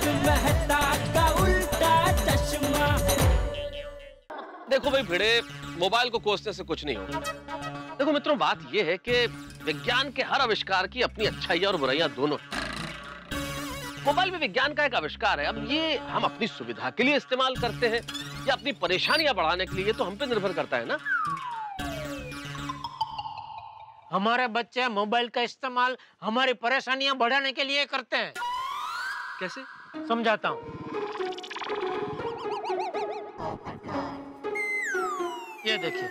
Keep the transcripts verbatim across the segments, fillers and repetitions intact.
मेहता का उल्टा चश्मा। देखो भाई भिड़े, मोबाइल को कोसने से कुछ नहीं होगा। देखो मित्रों, बात यह है कि विज्ञान के हर आविष्कार की अपनी अच्छाइयां और बुराइयां दोनों हैं। मोबाइल में विज्ञान का एक आविष्कार है, अब ये हम अपनी सुविधा के लिए इस्तेमाल करते हैं या अपनी परेशानियां बढ़ाने के लिए, ये तो हम पे निर्भर करता है ना। हमारे बच्चे मोबाइल का इस्तेमाल हमारी परेशानियां बढ़ाने के लिए करते हैं। कैसे? समझाता हूँ। ये देखिए।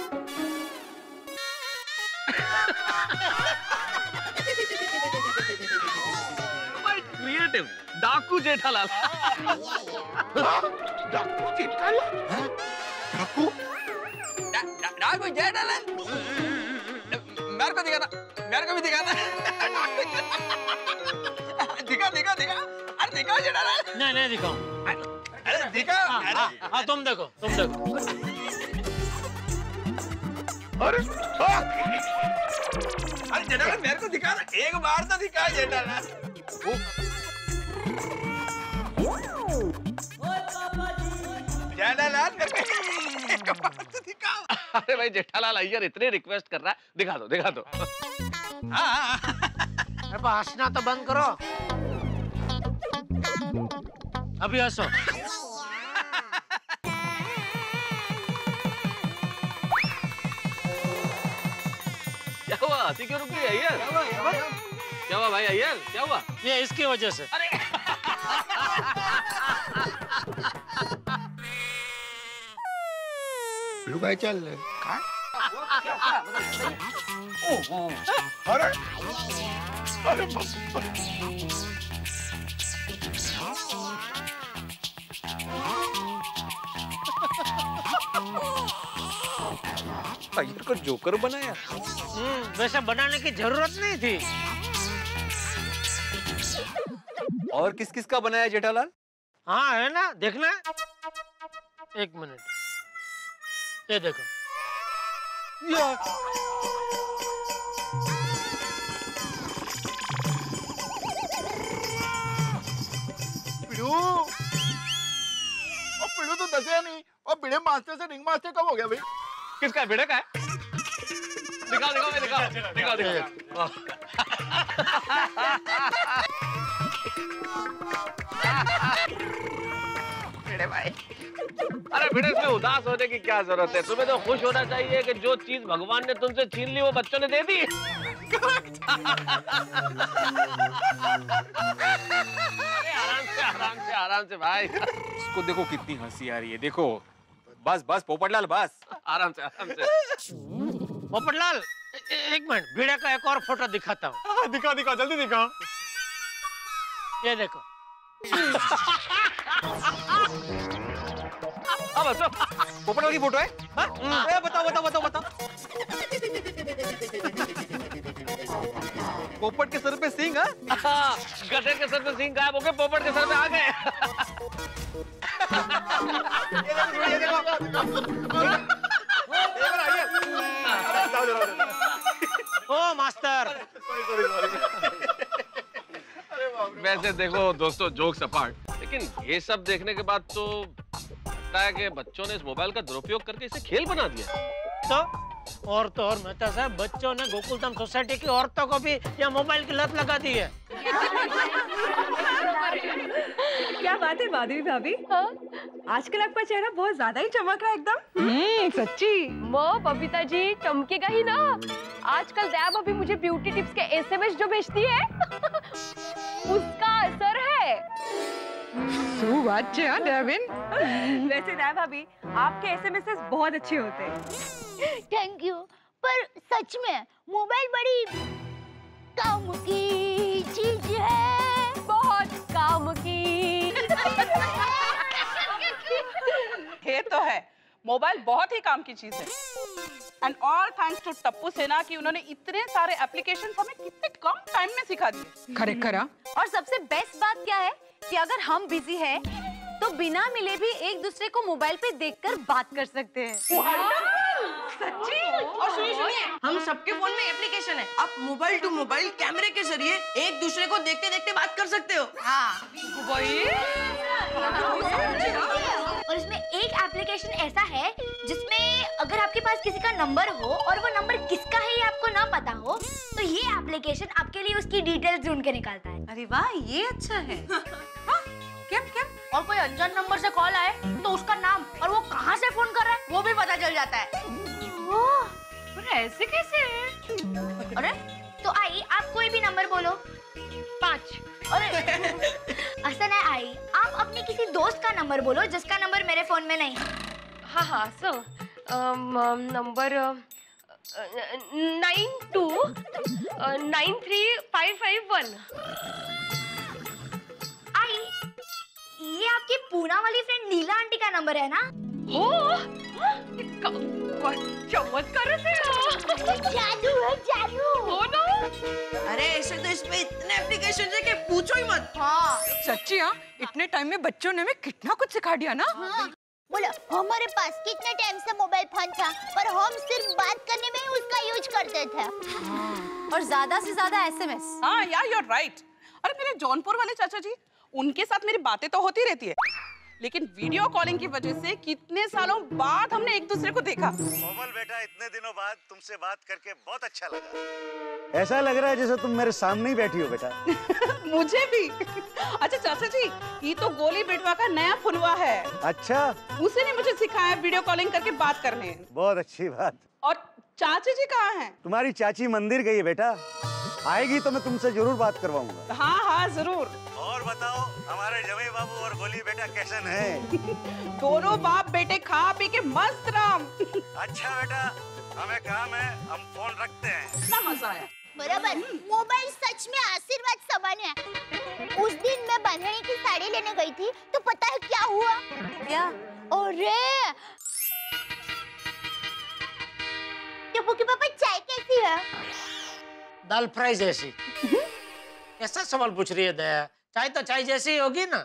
क्रिएटिव डाकू जेठालाल। डाकू जेठालाल? डाकू? डाकू जेठालाल? मेरे को दिखाना, मेरे को भी दिखाना। दिखा, दिखा, दिखा। अरे दिखाओ जेठालाल। नहीं नहीं दिखाओ। अरे दिखाओ। हाँ, हाँ, तुम देखो, तुम देखो। अरे अरे जेठालाल मेरे को दिखाना, एक बार तो दिखा जेठालाल। जेठालाल मेरे को एक बार तो दिखाओ। अरे भाई जेठालाल अय्यर इतने रिक्वेस्ट कर रहा है, दिखा दो दिखा दो। हाँ अरे हंसना तो बंद करो। अभी हंसो। क्या हुआ? हंसी क्यों रुक गई अय्यर? क्या हुआ भाई अय्यर? क्या हुआ? ये इसकी वजह से। अरे लुगाई चल अरे अरे अय्यर को जोकर बनाया। हम्म, वैसे बनाने की जरूरत नहीं थी। और किस किस का बनाया जेठालाल? हाँ है ना, देखना। एक मिनट, ये देखो। यार पिड़ू, और पिड़ू तो दसिया नहीं, और भिड़े मास्टर से रिंग मास्टर कब हो गया भाई? किसका? भिड़े का है? दिखाओ दिखाओ दिखाओ दिखाओ दिखाओ। भिड़े भाई, अरे भिड़े, इसमें उदास होने की क्या जरूरत है? तुम्हें तो खुश होना चाहिए कि जो चीज भगवान ने तुमसे छीन ली वो बच्चों ने दे दी। अरे आराम से आराम से आराम से भाई। इसको देखो कितनी हंसी आ रही है। देखो बस बस पोपटलाल बस। आराम से आराम से। पोपटलाल, एक मिनट, भिड़े का एक और फोटो दिखाता हूँ। दिखा दिखा जल्दी दिखा। ये देखो। अब बस पोपटलाल की फोटो है? हाँ? ए, बताओ बताओ बताओ बताओ। पोपट के सर पे सींग? हाँ, गधे के सर पे सींग गायब हो गए, पोपट के सर पे आ गए। ये देखो, ये देखो। Oh master. वैसे देखो दोस्तों, जोक्स अपार्ट, लेकिन ये सब देखने के बाद तो लगता है कि बच्चों ने इस मोबाइल का दुरुपयोग करके इसे खेल बना दिया। तो और तो और मेहता साहब, बच्चों ने गोकुलधाम सोसाइटी की औरतों को भी यहाँ मोबाइल की लत लगा दी है। क्या बात है माधवी भाभी? हाँ? आजकल आपका चेहरा बहुत ज्यादा ही चमक रहा है एकदम। हम्म, सच्ची। माँ बबीता जी चमकेगा ही ना। आजकल दया भाभी मुझे ब्यूटी टिप्स के एसएमएस जो भेजती है उसका असर है। वैसे दया भाभी, आपके एसएमएस बहुत अच्छे होते हैं। थैंक यू, पर सच में मोबाइल बड़ी काम की चीज है, बहुत काम की। ये तो है, मोबाइल बहुत ही काम की चीज है। And all thanks to Tappu Sena कि उन्होंने इतने सारे एप्लीकेशंस हमें कितने कम टाइम में सिखा दिए। करेक्ट करा। और सबसे बेस्ट बात क्या है कि अगर हम बिजी हैं तो बिना मिले भी एक दूसरे को मोबाइल पे देखकर बात कर सकते हैं। सच्ची? और सुनिए सुनिए, हम सबके फोन में एप्लीकेशन है। आप मोबाइल टू मोबाइल कैमरे के जरिए एक दूसरे को देखते देखते बात कर सकते हो। हाँ वही। और इसमें एक एप्लीकेशन ऐसा है जिसमें अगर आपके पास किसी का नंबर हो और वो नंबर किसका है ये आपको ना पता हो, तो ये एप्लीकेशन आपके लिए उसकी डिटेल्स ढूंढ के निकालता है। अरे वाह, ये अच्छा है। हाँ, क्या क्या? और कोई अनजान नंबर से कॉल आए तो उसका नाम और वो कहाँ से फोन कर रहा है वो भी पता चल जाता है। ओह, पर ऐसे कैसे? अरे तो आई, आप कोई भी नंबर बोलो। पाँच। अरे ऐसा ना आई, आप अपने किसी दोस्त का नंबर बोलो जिसका नंबर मेरे फोन में नहीं। हाँ हाँ sir, number nine two nine three five five one. आई, ये आपकी पूना वाली फ्रेंड नीला आंटी का नंबर है ना? हो, चमत्कार से जादू है, जादू। हो ना? अरे ऐसे तो इसमें इतने एप्लीकेशन है कि पूछो ही मत। हाँ सच्ची? हाँ, इतने टाइम में बच्चों ने हमें कितना कुछ सिखा दिया ना। हाँ। बोलो, हमारे पास कितने टाइम से मोबाइल फोन था पर हम सिर्फ बात करने में ही उसका यूज करते थे। और ज्यादा से ज्यादा एसएमएस। हाँ यार, यू आर राइट। अरे मेरे जौनपुर वाले चाचा जी, उनके साथ मेरी बातें तो होती रहती है, लेकिन वीडियो कॉलिंग की वजह से कितने सालों बाद हमने एक दूसरे को देखा। कोमल बेटा, इतने दिनों बाद तुमसे बात करके बहुत अच्छा लगा। ऐसा लग रहा है जैसे तुम मेरे सामने ही बैठी हो बेटा। मुझे भी। अच्छा चाचा जी, ये तो गोली बेटवा का नया फुनवा है। अच्छा, उसी ने मुझे सिखाया वीडियो कॉलिंग करके बात करने। बहुत अच्छी बात। और चाची जी कहाँ हैं? तुम्हारी चाची मंदिर गई है बेटा, आएगी तो मैं तुमसे जरूर बात करवाऊंगा। हाँ हाँ जरूर। और बताओ, हमारे जवाई बाबू और गोली बेटा कैसन है? दोनों बाप बेटे खा पी के मस्त राम। अच्छा बेटा, हमें काम है, हम फोन रखते हैं। कितना मजा आया। बराबर, मोबाइल सच में आशीर्वाद समान है। उस दिन मैं बंधनी की साड़ी लेने गई थी तो पता है क्या हुआ? क्या? अरे टप्पू के पापा, चाय कैसी है? दाल फ्राई जैसी। कैसा सवाल पूछ रही है दया? चाय तो चाय जैसी ही होगी ना।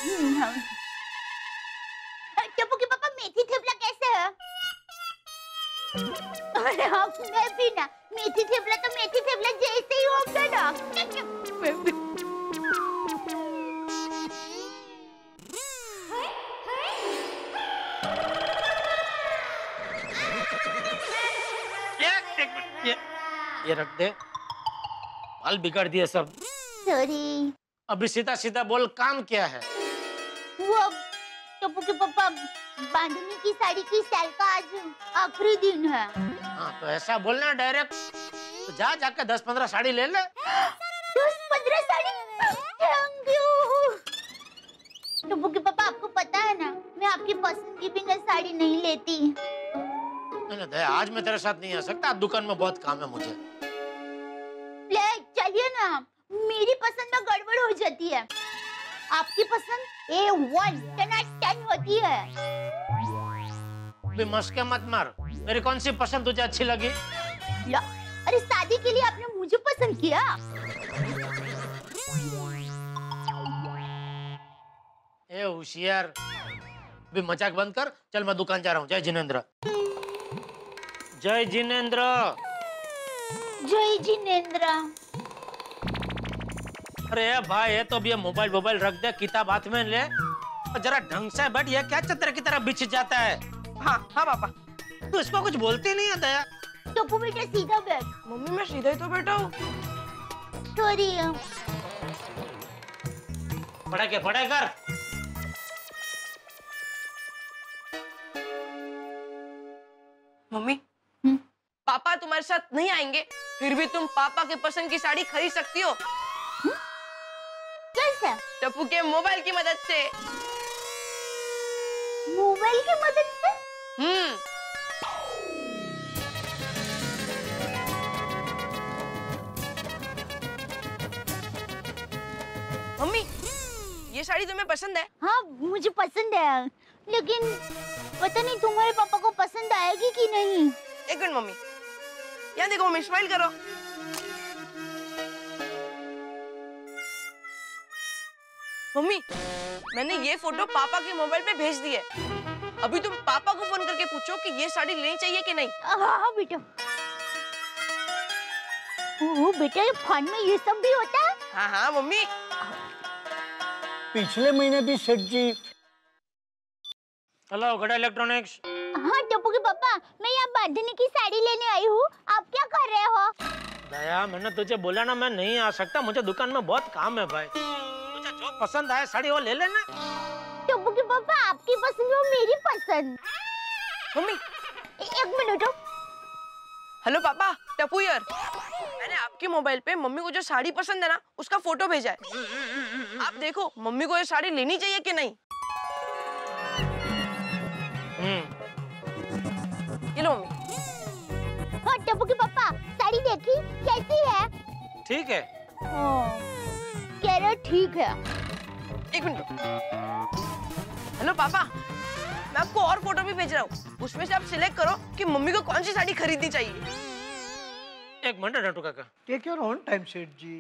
टप्पू के पापा, मेथी थेपला कैसे है? अरे हाँ, मैं भी ना, मेथी थेपला तो मेथी थेपला जैसे ही होगा ना। मैं भी। ये ये रख दे, बाल बिगाड़ दिए सब। सॉरी। अभी सीधा सीधा बोल, काम क्या है? वो टप्पू के पापा, बांधनी की साड़ी की सेल का आज आखिरी दिन है। हाँ तो ऐसा बोलना डायरेक्ट। तो जा जाके दस पंद्रह साड़ी ले ले। दस पंद्रह साड़ी? Thank you. टप्पू के पापा, आपको पता है ना, मैं आपकी पसंद की बिना साड़ी नहीं लेती। नहीं दया, आज मैं तेरे साथ नहीं आ सकता, दुकान में बहुत काम है मुझे। चलिए ना, मेरी पसंद में गड़बड़ हो जाती है। आपकी पसंद A one ten out ten होती है। भी मस्के मत मार, मेरी कौन सी पसंद तुझे अच्छी लगी? ला, अरे शादी के लिए आपने मुझे पसंद किया। ए होशियार, भी मजाक बंद कर, चल मैं दुकान जा रहा हूँ। जय जिनेंद्र। जय जिनेंद्र। जय जिनेंद्र। अरे भाई, ये तो अब ये मोबाइल मोबाइल रख दे, किताब हाथ में ले और जरा ढंग से बैठ। ये क्या चतर की तरह बिछ जाता है? हाँ हाँ पापा। तू इसको कुछ बोलती नहीं है दया? टप्पू बेटा सीधा बैठ। मम्मी मैं सीधा ही तो बैठा हूँ। सॉरी। पढ़ाई के पढ़ाई कर। मम्मी, पापा तुम्हारे साथ नहीं आएंगे, फिर भी तुम पापा के पसंद की साड़ी खरीद सकती हो। कैसे? टप्पू के मोबाइल की मदद से। मोबाइल की मदद से? हम्म। मम्मी, ये साड़ी तुम्हें पसंद है? हाँ मुझे पसंद है, लेकिन पता नहीं तुम्हारे पापा को पसंद आएगी कि नहीं। एक मिनट मम्मी, यहाँ देखो मम्मी, स्माइल करो। मम्मी, मैंने ये फोटो पापा के मोबाइल पे भेज दी है। अभी तुम पापा को फोन करके पूछो कि ये साड़ी लेनी चाहिए कि नहीं। हाँ हाँ बेटा। ओह बेटा, ये फोन में ये सब भी होता है? हाँ हाँ मम्मी। पिछले महीने भी सेठ जी। हेलो गड़ा इलेक्ट्रॉनिक्स। हाँ टप्पू के पापा, मैं यहाँ बांधने की साड़ी लेने आई हूँ। आप क्या कर रहे हो? दया, मैंने तुझे बोला ना मैं नहीं आ सकता, मुझे दुकान में बहुत काम है भाई। तुझे जो पसंद आए साड़ी वो ले लेना। टप्पू के पापा, आपकी पसंद वो मेरी पसंद। मम्मी एक मिनट। हेलो पापा, टप्पू यार, मैंने आपके मोबाइल पे मम्मी को जो साड़ी पसंद है ना उसका फोटो भेजा है। आप देखो मम्मी को ये साड़ी लेनी चाहिए कि नहीं। ये लो मम्मी। हाँ टप्पू के पापा, साड़ी देखी कैसी है? ठीक है। कह रहे ठीक है। एक मिनट। हेलो पापा, मैं आपको और फोटो भी भेज रहा हूँ, उसमें से आप सिलेक्ट करो कि मम्मी को कौन सी साड़ी खरीदनी चाहिए। एक मिनट नटू काका। Take your own time Seth जी।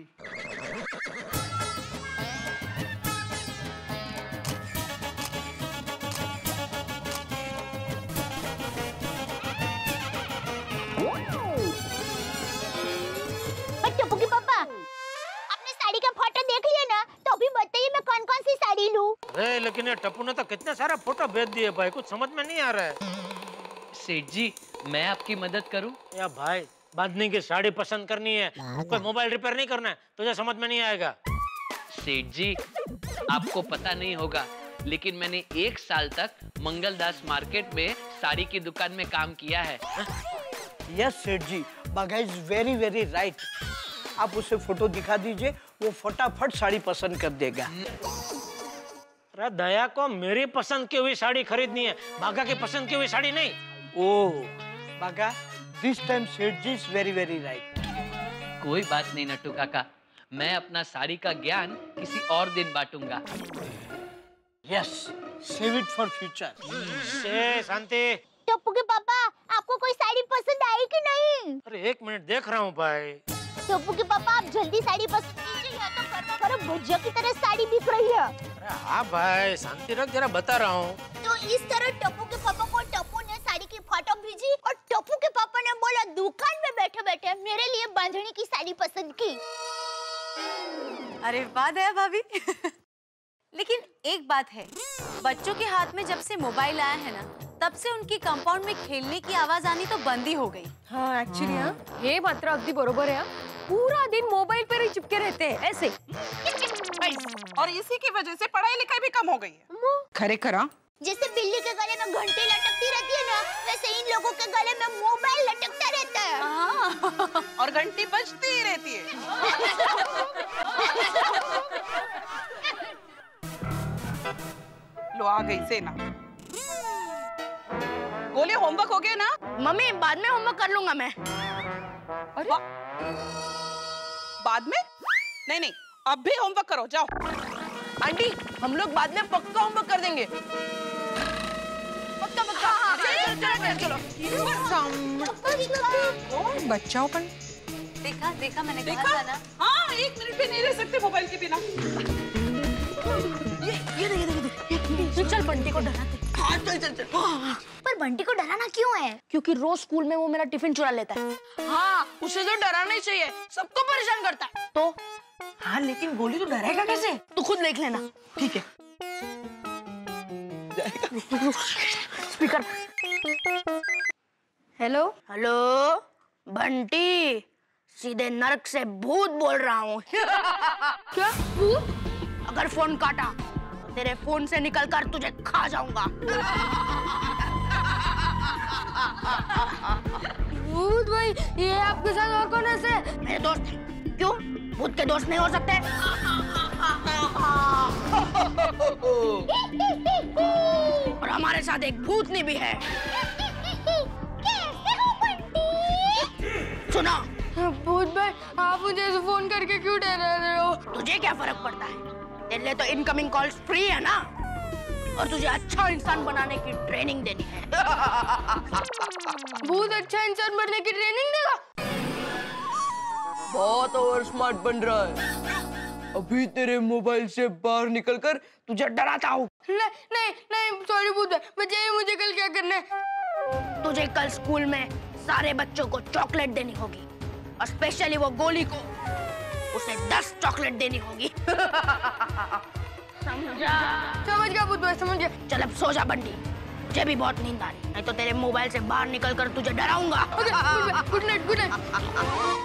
टप्पू के पापा, आपने साड़ी का फोटो देख लिया ना, तो अभी बताइए मैं कौन कौन सी साड़ी लूं? अरे लेकिन ये टप्पू ने तो कितने सारे फोटो भेज दिए भाई, कुछ समझ में नहीं आ रहा है। सेठ जी, मैं आपकी मदद करूं? या भाई, बांधने की साड़ी पसंद करनी है, कोई मोबाइल रिपेयर नहीं करना है, तुझे समझ में नहीं आएगा। सेठ जी, आपको पता नहीं होगा, लेकिन मैंने एक साल तक मंगलदास मार्केट में साड़ी की दुकान में काम किया है। यस सेठ जी, बागा इज वेरी वेरी राइट। आप उसे फोटो दिखा दीजिए, वो फटाफट साड़ी पसंद कर देगा। अरे दया को मेरी पसंद की हुई साड़ी खरीदनी है, बागा की पसंद की हुई साड़ी नहीं। ओह बागा, this time Seth ji is very very right. कोई बात नहीं नट्टू काका, मैं अपना साड़ी का ज्ञान किसी और दिन बांटूंगा। Yes, save it for future. से शांति। टप्पू के पापा, आपको कोई साड़ी पसंद आई कि नहीं? अरे एक मिनट देख रहा हूँ भाई। टप्पू के पापा, आप जल्दी साड़ी पसंद कीजिए, या तो करो करो भुजिया की तरह साड़ी बिक रही है। अरे हाँ भाई, शांति रख, जरा बता रहा हूँ। तो इस तरह टप्पू के पापा को टप्पू ने साड़ी की फोटो भेजी और टप्पू के पापा ने बोला दुकान में बैठे बैठे मेरे लिए बांधनी की साड़ी पसंद की। अरे वाह दया भाभी। लेकिन एक बात है, बच्चों के हाथ में जब से मोबाइल आया है ना, तब से उनकी कंपाउंड में खेलने की आवाज आनी तो बंद ही हो गई। हाँ एक्चुअली हाँ, ये मात्र अगदी बरोबर है। पूरा दिन मोबाइल पर ही चिपके रहते हैं ऐसे। और इसी की वजह से पढ़ाई लिखाई भी कम हो गई है। खरे खरा। जैसे बिल्ली के गले में घंटी लटकती रहती है ना, वैसे इन लोगों के गले में मोबाइल लटकता रहता है। और घंटी बजती ही रहती है। लो आ गई सेना। गोली, होमवर्क हो गया ना? मम्मी बाद में होमवर्क कर लूंगा मैं। अरे बाद में? नहीं नहीं, अब भी होमवर्क करो, जाओ। आंटी, हम लोग बाद में पक्का होमवर्क कर देंगे। पक्का पक्का। हाँ, चलो चलो चलो। बच्चाओं पर देखा देखा मैंने देखा? कहा था ना। हाँ, एक मिनट भी नहीं रह सकते मोबाइल के बिना। ये ये देख देख देख। चल बंटी को डराते। हाँ चल चल चल। पर बंटी को डराना क्यों है? क्योंकि रोज स्कूल में वो मेरा टिफिन चुरा लेता है। हाँ, उसे तो डराना ही चाहिए, सबको परेशान करता है। तो हाँ, लेकिन गोली तो डरेगा कैसे? तू खुद देख लेना। ठीक है। स्पीकर। हेलो हेलो बंटी, सीधे नर्क से भूत बोल रहा हूँ। क्या भूत? अगर फोन काटा तो तेरे फोन से निकलकर तुझे खा जाऊंगा। भूत भाई, ये आपके साथ और कौन ऐसे? मेरे दोस्त है। क्यों, भूत के दोस्त नहीं हो सकते? और हमारे साथ एक भूतनी भी है। सुनो भूत भाई, आप मुझे फोन करके क्यों डरा रहे हो? तुझे क्या फर्क पड़ता है? तेरे लिए तो इनकमिंग कॉल्स फ्री है ना, और तुझे अच्छा इंसान बनाने की ट्रेनिंग देनी है। भूत अच्छा इंसान बनने की ट्रेनिंग देगा? बहुत ओवर स्मार्ट बन रहा है। अभी तेरे मोबाइल से बाहर निकलकर तुझे डराता हूँ। नहीं नहीं नहीं सॉरी भूत भाई, बताइए मुझे कल क्या करना है? तुझे कल स्कूल में सारे बच्चों को चॉकलेट देनी होगी और स्पेशली वो गोली को उसे दस चॉकलेट देनी होगी। समझा? समझ गया भूत भाई, समझ गया। चल अब सो जा बंटी, मुझे भी बहुत नींद आ रही, नहीं तो तेरे मोबाइल से बाहर निकल कर तुझे डराऊंगा। Good night good night.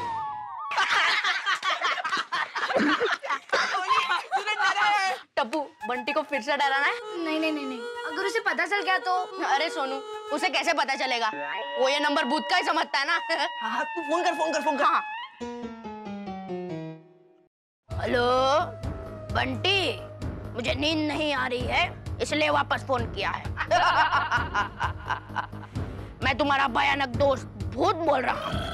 Tappu, Bunty को फिर से डराना है? नहीं नहीं नहीं नहीं, अगर उसे पता चल गया तो? अरे सोनू, उसे कैसे पता चलेगा? वो ये नंबर भूत का ही समझता है ना। हाँ, तू फोन कर फोन कर फोन कर। हाँ। हेलो बंटी, मुझे नींद नहीं आ रही है इसलिए वापस फोन किया है। मैं तुम्हारा भयानक दोस्त भूत बोल रहा हूँ।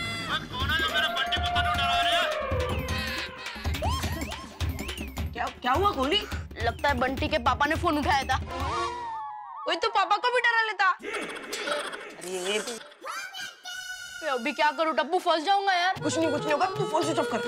क्या क्या हुआ गोली? लगता है बंटी के पापा ने फोन उठाया था। कोई तो पापा को भी डरा लेता। अरे मैं अभी क्या करूं टप्पू, फंस जाऊंगा यार। कुछ नहीं कुछ नहीं होगा, तू फोन स्विच ऑफ कर।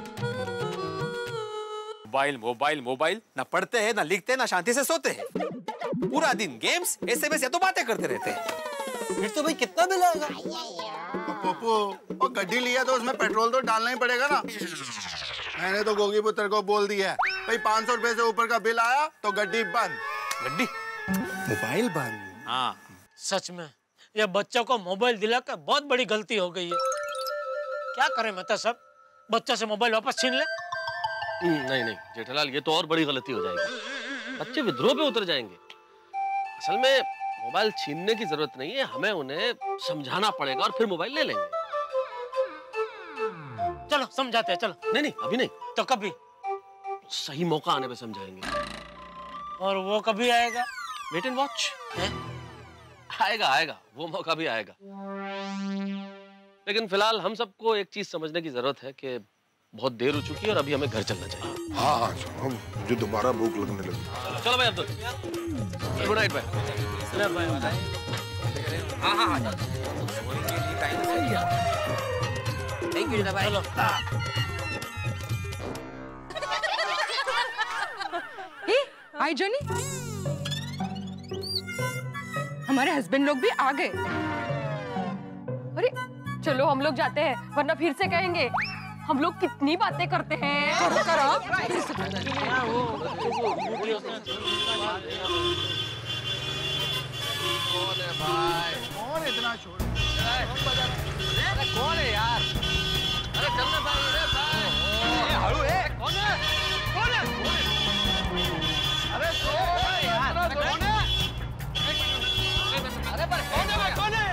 मोबाइल मोबाइल मोबाइल, ना पढ़ते हैं ना लिखते हैं ना शांति से सोते हैं। पूरा दिन गेम्स एसएमएस या तो बातें करते रहते हैं। फिर तो भाई कितना बिल आएगा? पप्पू, और गड्डी लिया तो उसमें पेट्रोल तो डालना ही पड़ेगा ना। मैंने तो गोगी पुत्र को बोल दिया है भाई, पाँच सौ रुपए से ऊपर का बिल आया तो गड्डी बंद। गड्डी मोबाइल बंद। हाँ सच में ये बच्चों को मोबाइल दिलाकर बहुत बड़ी गलती हो गई है। क्या करें मेहता साहब, बच्चों से मोबाइल वापस छीन ले? नहीं नहीं जेठालाल, ये तो और बड़ी गलती हो जाएगी। बच्चे विद्रोह पे उतर जाएंगे। असल में मोबाइल छीनने की जरूरत नहीं है, हमें उन्हें समझाना पड़ेगा और फिर मोबाइल ले लेंगे। चलो समझाते हैं, चलो। नहीं नहीं अभी नहीं। तो कभी? सही मौका आने पे समझाएंगे। और वो कभी आएगा? Wait and watch. आएगा आएगा, वो मौका भी आएगा। लेकिन फिलहाल हम सबको एक चीज समझने की जरूरत है कि बहुत देर हो चुकी है और अभी हमें घर चलना चाहिए। हाँ हाँ चलो, मुझे दोबारा भूख लगने लगी। चलो भाई अब्दुल, गुड नाइट भाई। हाँ हाँ हाँ थैंक यू भाई। हाय जॉनी, हमारे हस्बैंड लोग भी आ गए। अरे चलो हम लोग जाते हैं, वरना फिर से कहेंगे हम लोग कितनी बातें करते हैं। करो करो। कौन है भाई? कौन इतना छोड़? अरे कौन है यार? अरे चलना भाई, अरे भाई हड़ू है। कौन है? कौन है? अरे कौन है यार? अरे कौन है? अरे पर कौन है? कौन है?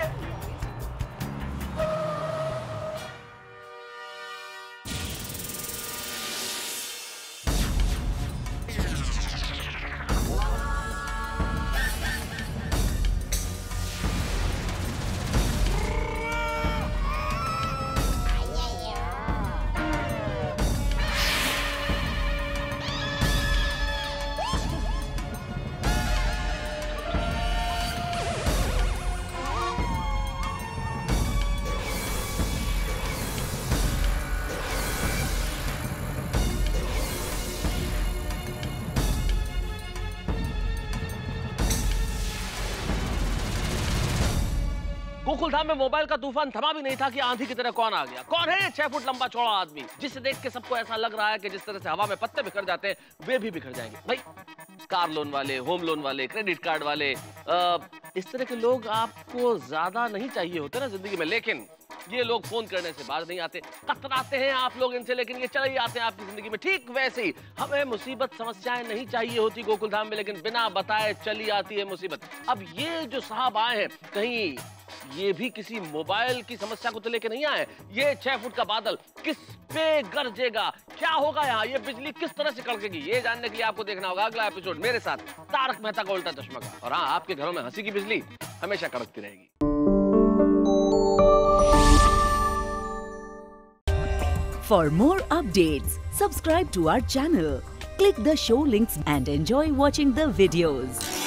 गोकुलधाम में मोबाइल का तूफान थमा भी नहीं था कि आंधी की तरह कौन आ गया। कौन है ये छह फुट लंबा चौड़ा आदमी जिसे देख के सबको ऐसा लग रहा है कि जिस तरह से हवा में पत्ते बिखर जाते हैं वे भी बिखर जाएंगे। भाई कार लोन वाले, होम लोन वाले, क्रेडिट कार्ड वाले, आ, इस तरह के लोग आपको ज्यादा नहीं चाहिए होते ना जिंदगी में, लेकिन ये लोग फोन करने से बाहर नहीं आते। कतराते हैं आप लोग इनसे, लेकिन ये चले ही आते हैं आपकी जिंदगी में। ठीक वैसे ही हमें मुसीबत समस्याएं नहीं चाहिए होती गोकुलधाम में, लेकिन बिना बताए चली आती है मुसीबत। अब ये जो साहब आए हैं, कहीं ये भी किसी मोबाइल की समस्या को तो लेके नहीं आए। ये छह फुट का बादल किस पे गरजेगा, क्या होगा यहाँ, ये बिजली किस तरह से कड़केगी, ये जानने के लिए आपको देखना होगा अगला एपिसोड मेरे साथ तारक मेहता का उल्टा चश्मा का। और हाँ, आपके घरों में हंसी की बिजली हमेशा कड़कती रहेगी। For more updates, subscribe to our channel, click the show links and enjoy watching the videos.